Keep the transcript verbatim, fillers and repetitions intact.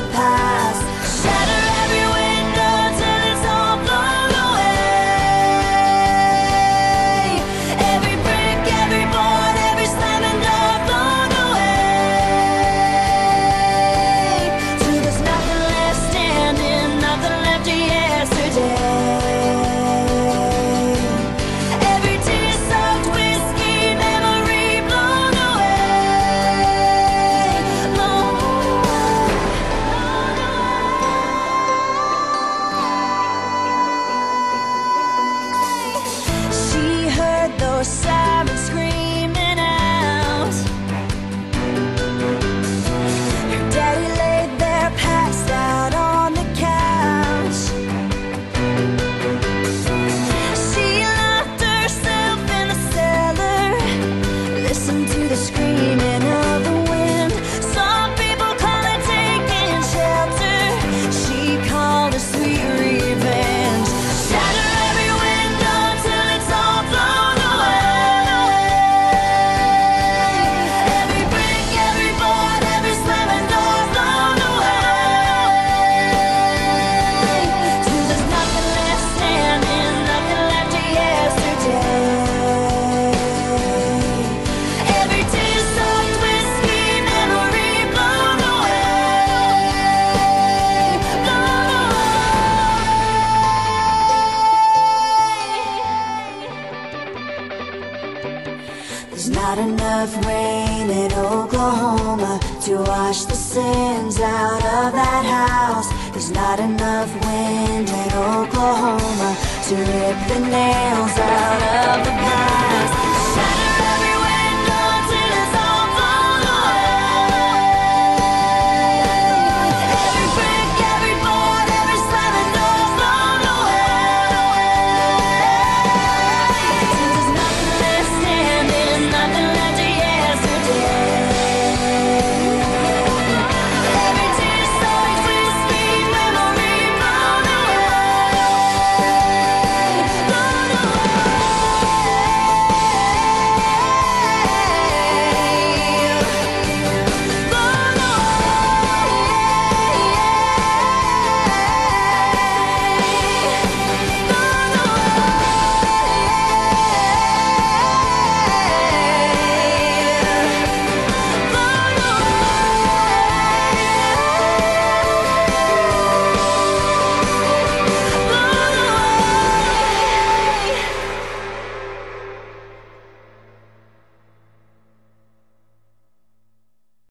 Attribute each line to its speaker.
Speaker 1: the past. Shatter every window till it's all blown away. Every brick, every board, every slamming door blown away. Till there's nothing left standing, nothing left of yesterday. Every tear-soaked whiskey memory blown away, blown away, blown away. She heard those sirens screaming out. Her daddy laid there passed out on the couch. She locked herself in the cellar, listened to the screaming of the wind. Some people call it taking shelter, she called it sweet revenge. Shatter every window till it's all blown away. Every brick, every board, every slamming door blown away. Till there's nothing left standing, nothing left of yesterday. Every tear-soaked whiskey memory blown away, blown away. There's not enough rain in Oklahoma to wash the sins out of that house. There's not enough wind in Oklahoma to rip the nails out of the